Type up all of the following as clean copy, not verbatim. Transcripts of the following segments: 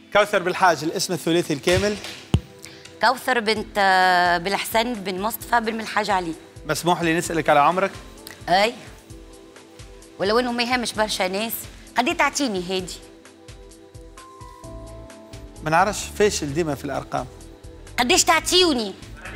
كوثر بالحاج، الاسم الثلاثي الكامل؟ كوثر بنت بالحسن بن مصطفى بن الحاج علي. مسموح لي نسألك على عمرك؟ اي ولو انه ما يهمش برشا ناس. قد تعطيني هادي؟ ما نعرفش، فاشل ديما في الارقام. قديش تعطيوني؟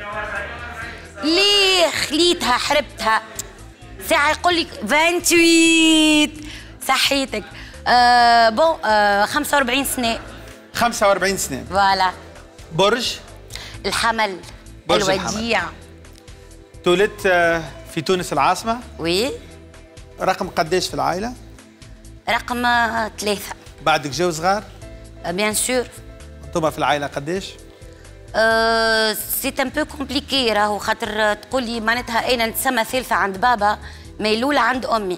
ليه خليتها حربتها ساعة يقول لك 28 صحيتك. بون 45 سنة. 45 سنة. فوالا. برج؟ الحمل. برج الوديع. تولدت في تونس العاصمة؟ وي. رقم قديش في العائلة؟ رقم 3. بعدك جو صغار؟ بيان سور. انتم في العائلة قديش؟ سي ان بو كومبليكي راهو، خاطر تقول لي معناتها انا نتسمى ثالثة عند بابا، ميلولة عند امي.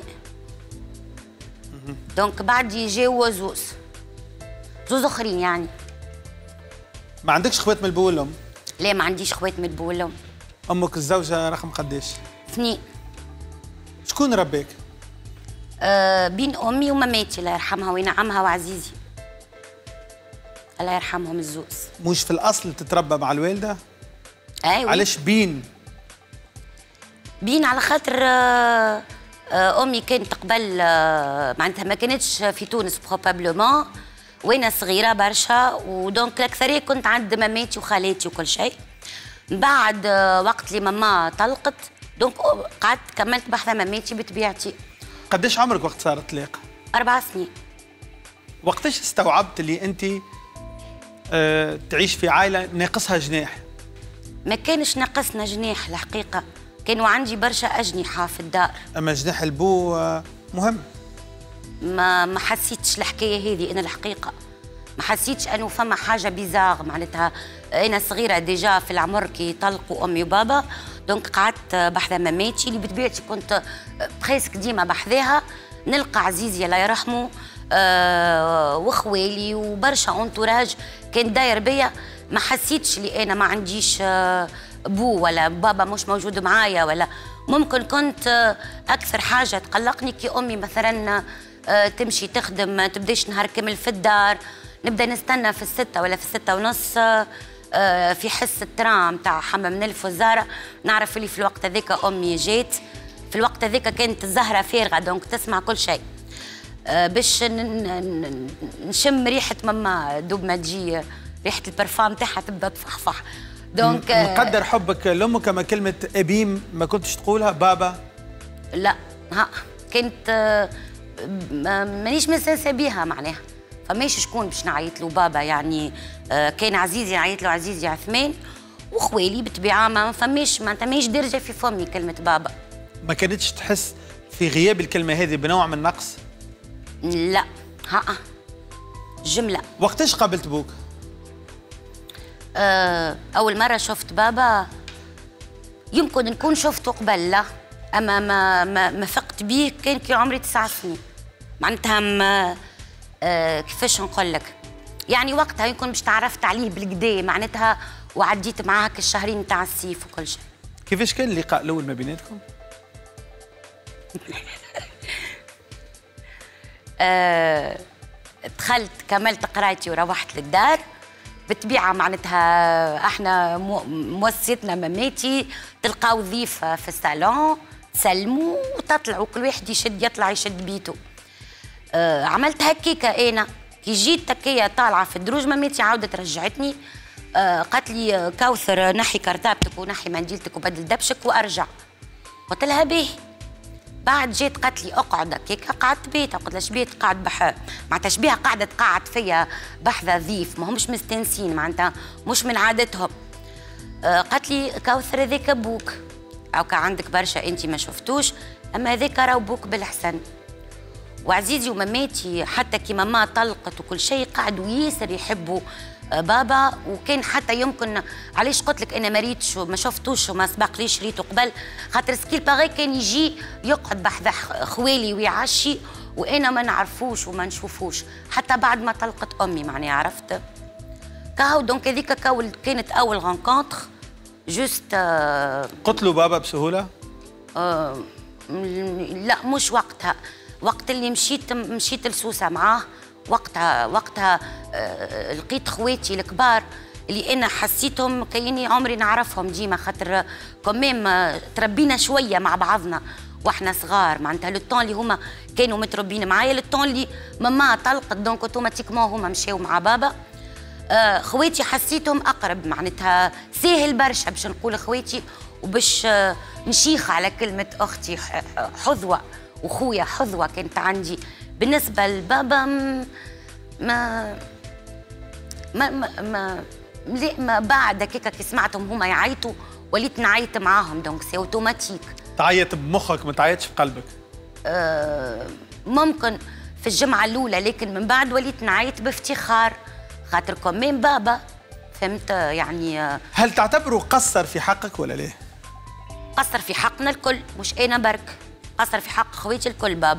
دونك بعدي جاو زوز اخرين يعني. ما عندكش خوات من البو والام؟ لا ما عنديش خوات من البو والام. امك الزوجة رقم قديش؟ 2. شكون رباك؟ بين امي ومماتي الله يرحمها وينعمها وعزيزي. الله يرحمهم الزوز. مش في الاصل تتربى مع الوالده؟ ايوه. علاش بين؟ بين على خاطر امي كانت قبل معناتها ما كانتش في تونس بروبابلومون، وانا صغيره برشا، ودونك الاكثريه كنت عند ماماتي وخالاتي وكل شيء. بعد وقت اللي ماما طلقت دونك قعدت كملت بحث ماماتي بطبيعتي. قديش عمرك وقت صار الطلاق؟ 4 سنين. وقتاش استوعبت اللي انت تعيش في عائله ناقصها جناح؟ ما كانش ناقصنا جناح الحقيقه، كانوا عندي برشا اجنحه في الدار. اما جناح البو مهم. ما حسيتش الحكايه هذه انا الحقيقه، ما حسيتش انه فما حاجه بيزاغ معناتها. انا صغيره ديجا في العمر كي طلقوا امي وبابا، دونك قعدت بحذا ماماتي اللي بطبيعتي كنت بريسك ديما بحذاها. نلقى عزيزي الله يرحمه وخوالي وبرشا انتوراج كان داير بيا. ما حسيتش لي انا ما عنديش بو ولا بابا مش موجود معايا، ولا ممكن كنت اكثر حاجه تقلقني كي امي مثلا تمشي تخدم ما تبداش نهار كامل في الدار، نبدا نستنى في 6 ولا في 6 ونص في حس الترام تاع حمام من الفزاره، نعرف اللي في الوقت هذاك امي جات. في الوقت هذاك كانت الزهره فارغه دونك تسمع كل شيء. باش نشم ريحه ماما دوب ما تجي ريحه البرفان تاعها تبدا تفحفح. دونك نقدر حبك لامك، كما كلمه ابيم ما كنتش تقولها بابا؟ لا ها كانت مانيش مستانسه بيها معناها، فماش شكون باش نعيط له بابا يعني. كان عزيزي نعيط له عزيزي عثمان، وخوالي بالطبيعه ما فماش معناتها ماهيش دارجه في فمي كلمه بابا. ما كانتش تحس في غياب الكلمه هذه بنوع من النقص؟ لا ها جمله. وقتاش قابلت بوك؟ اول مره شفت بابا يمكن نكون شفته قبل، لا اما ما فقت بيه كان كي عمري 9 سنين معناتها. كيفاش نقول لك يعني وقتها يمكن باش تعرفت عليه بالكدا معناتها، وعديت معاه هكا الشهرين تاع الصيف وكل شيء. كيفاش كان اللقاء الاول ما بيناتكم؟ دخلت كملت قرايتي وروحت للدار بالطبيعه معناتها. احنا مؤسستنا مماتي تلقاو ضيف في الصالون تسلموا وتطلعوا كل واحد يطلع يشد بيته. عملت هكيكا انا كي جيت تكيه طالعه في الدروج مماتي عاودت رجعتني. قالت لي كوثر نحي كرتابتك ونحي منديلتك وبدل دبشك وارجع. قلت لها باهي. بعد جيت قالت لي اقعد هكاك، قعدت بيتها. قلت لها شبيت قاعد معناتها شبيها قاعده تقعد فيا بحذا ضيف ما همش مستانسين معناتها مش من عادتهم. قالت لي كوثر هذاك ابوك، او كان عندك برشا انت ما شفتوش، اما هذاك راهو بوك بالحسن. وعزيزي ومماتي حتى كي ماما طلقت وكل شيء قعدوا ياسر يحبوا بابا. وكان حتى يمكن علاش قلت لك انا ما ريتش وما شفتوش وما سبقليش ريته قبل، خاطر سكيل باغي كان يجي يقعد بحذا خوالي ويعشي وانا ما نعرفوش وما نشوفوش حتى بعد ما طلقت امي معناها. عرفت كاو دونك هذيك كانت اول غونكونتر جوست. قلت له بابا بسهوله؟ لا مش وقتها، وقت اللي مشيت لسوسه معاه وقتها لقيت خواتي الكبار اللي انا حسيتهم كأني عمري نعرفهم ديما، خاطر كمام تربينا شويه مع بعضنا واحنا صغار، معناتها لو طون اللي هما كانوا متربين معايا، لو طون اللي ماما طلقت دونك اوتوماتيكمون هما مشاو مع بابا. خواتي حسيتهم اقرب، معناتها ساهل برشا باش نقول خواتي وباش نشيخ على كلمه اختي حظوه وخويا حظوه كانت عندي. بالنسبه لبابا ما بعد هكاك كي سمعتهم هما يعيطوا وليت نعيط معاهم، دونك سي اوتوماتيك. تعيط بمخك ما تعيطش بقلبك؟ ممكن في الجمعه الاولى، لكن من بعد وليت نعيط بافتخار خاطر كمان بابا، فهمت يعني. هل تعتبره قصر في حقك ولا ليه؟ قصر في حقنا الكل، مش انا برك، قصر في حق خواتي الكل بابا،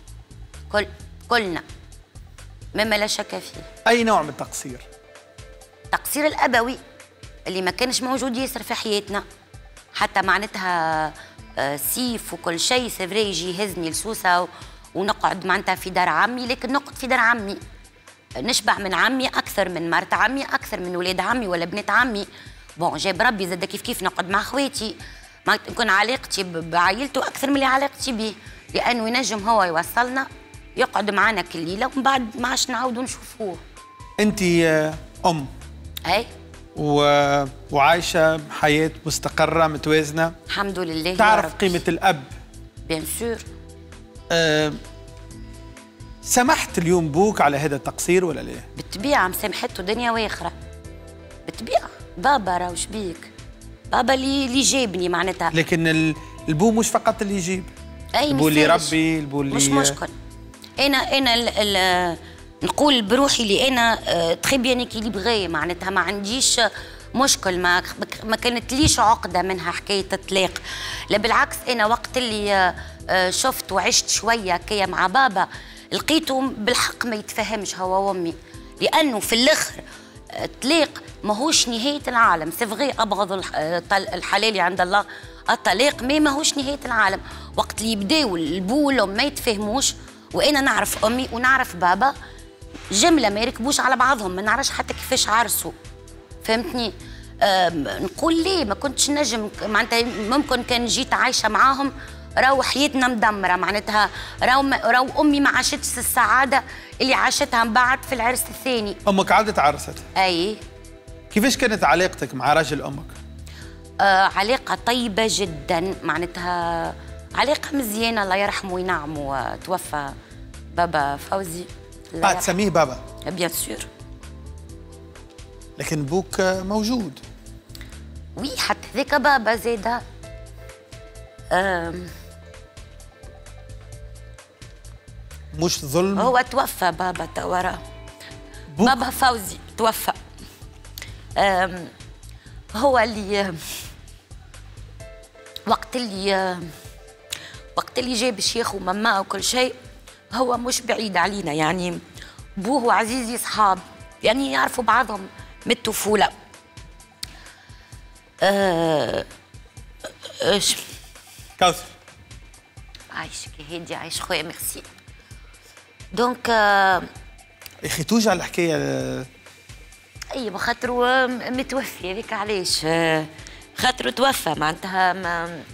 كلنا مما لا شك فيه. اي نوع من التقصير؟ التقصير الابوي اللي ما كانش موجود ياسر في حياتنا، حتى معناتها سيف وكل شيء سيفري يجي يهزني لسوسه ونقعد معناتها في دار عمي، لكن نقعد في دار عمي نشبع من عمي اكثر من مرت عمي، اكثر من ولاد عمي ولا بنات عمي. بون جاب ربي زاد كيف نقعد مع خواتي، ما نكون علاقتي بعائلته اكثر من اللي علاقتي به، لانه ينجم هو يوصلنا يقعد معنا كل ليله ومن بعد ما عادش نعاودوا نشوفوه. انت ام اي وعايشه حياه مستقره متوازنه الحمد لله. تعرف قيمه الاب بيان سور. سمحت اليوم بوك على هذا التقصير ولا ليه؟ بالطبيعه مسامحته دنيا واخره، بالطبيعه. بابا راهو شبيك، بابا اللي جابني معناتها. لكن البو مش فقط اللي يجيب، اي البو اللي يربي، البو اللي مش مشكل. انا نقول بروحي اللي انا تخي بيان اكيليبغي، معناتها ما عنديش مشكل، ما كانت ليش عقده منها حكايه الطلاق، لا بالعكس. انا وقت اللي شفت وعشت شويه كيا مع بابا لقيته بالحق ما يتفهمش هو وامي، لانه في الاخر الطلاق ماهوش نهايه العالم. سيفغي ابغض الحلال عند الله الطلاق، ماهوش نهايه العالم. وقت اللي يبداو البو والام ما يتفهموش، وانا نعرف امي ونعرف بابا جمله ما يركبوش على بعضهم، ما نعرفش حتى كيفاش عرسوا، فهمتني. نقول ليه ما كنتش نجم، معناتها ممكن كان جيت عايشه معاهم راهو حياتنا مدمره، معناتها راهو امي ما عاشتش السعاده اللي عاشتها من بعد في العرس الثاني. امك عادت عرست؟ اي. كيفاش كانت علاقتك مع راجل امك؟ علاقه طيبه جدا، معناتها علاقه مزيانه الله يرحمه وينعمه. توفى بابا فوزي. تسميه بابا؟ بيان سور. لكن بوك موجود؟ وي، حتى ذاك بابا زاده. مش ظلم؟ هو توفى بابا تورا، بابا فوزي توفى. هو اللي وقت اللي جاب شيخ وماما وكل شيء، هو مش بعيد علينا، يعني بوه وعزيزي صحاب، يعني يعرفوا بعضهم من الطفولة. كوثر عايشك هادي، عايش خويا، ميرسي. دونك يا اخي توجع الحكايه. اي خاطرو متوفي، هذيك علاش خاطرو توفى، معناتها ما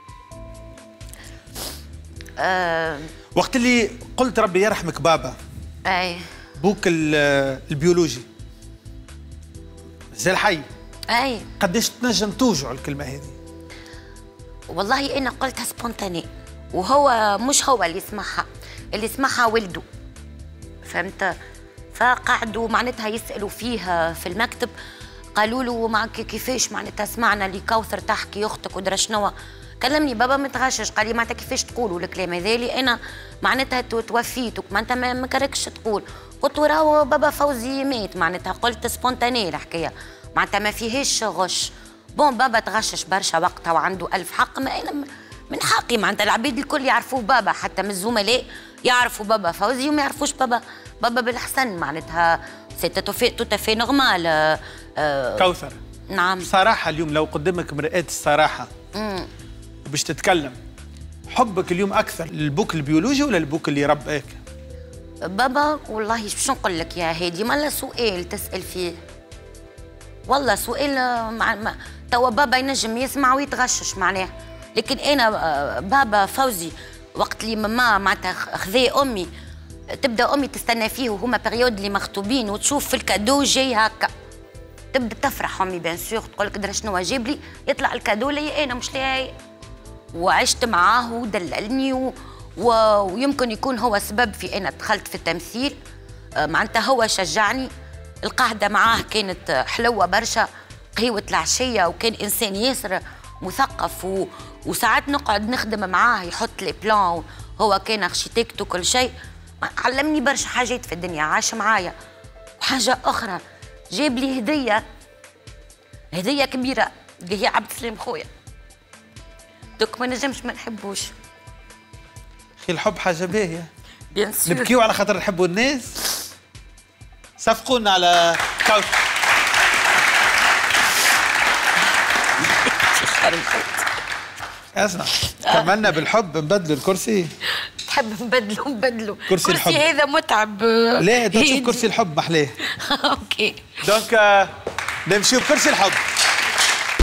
وقت اللي قلت ربي يرحمك بابا، اي بوك البيولوجي زي الحي، اي قداش تنجم توجع الكلمه هذه؟ والله انا قلتها سبونتاني، وهو مش هو اللي سمعها ولده، فهمت. فقعدوا معناتها يسالوا فيه في المكتب، قالوا له معك كيفاش معناتها سمعنا اللي كوثر تحكي اختك ودرا شنو. كلمني بابا متغشش، قال لي معناتها كيفاش تقولوا الكلام هذا لي انا معناتها توفيتك، معناتها ما كركش تقول. قلت له راهو بابا فوزي مات، معناتها قلت سبونتاني الحكايه، معناتها ما فيهاش غش. بون بابا تغشش برشا وقتها وعنده ألف حق، ما انا من حقي، معناتها العباد الكل يعرفوه بابا، حتى من الزملاء يعرفوا بابا فوزي وما يعرفوش بابا بالحسن، معناتها سي توتافي نورمال. كوثر، نعم صراحه اليوم لو قدامك مرآة الصراحه باش تتكلم، حبك اليوم اكثر للبوك البيولوجي ولا البوك اللي رباك؟ بابا والله شو نقول لك يا هادي، مالا سؤال تسأل فيه، والله سؤال توا بابا ينجم يسمع ويتغشش معناه، لكن انا بابا فوزي وقت اللي ماما معناتها خذا امي، تبدا امي تستنى فيه وهما بريود اللي مخطوبين وتشوف في الكادو جاي هكا، تبدا تفرح امي بيان سور، تقول لك درا شنو جاب لي، يطلع الكادو لي انا مش لي، وعشت معاه ودللني ويمكن يكون هو سبب في انا دخلت في التمثيل، معناتها هو شجعني، القعده معاه كانت حلوه برشا، قهوه العشيه، وكان انسان ياسر مثقف وساعات نقعد نخدم معاه يحط لي بلان، هو كان ارشيتكت وكل شيء، علمني برشا حاجات في الدنيا، عاش معايا. وحاجه اخرى جاب لي هديه كبيره اللي هي عبد السلام خويا، دوك ما نجمش ما نحبوش. اخي الحب حاجه باهيه، بيان سور نبكيو على خاطر نحبوا الناس، صفقونا على كاوتش. اسمع، كملنا بالحب، نبدلوا الكرسي. تحب نبدلوا كرسي الحب هذا متعب. ليه تشوف كرسي الحب محلاه. اوكي دونك نمشيو بكرسي الحب.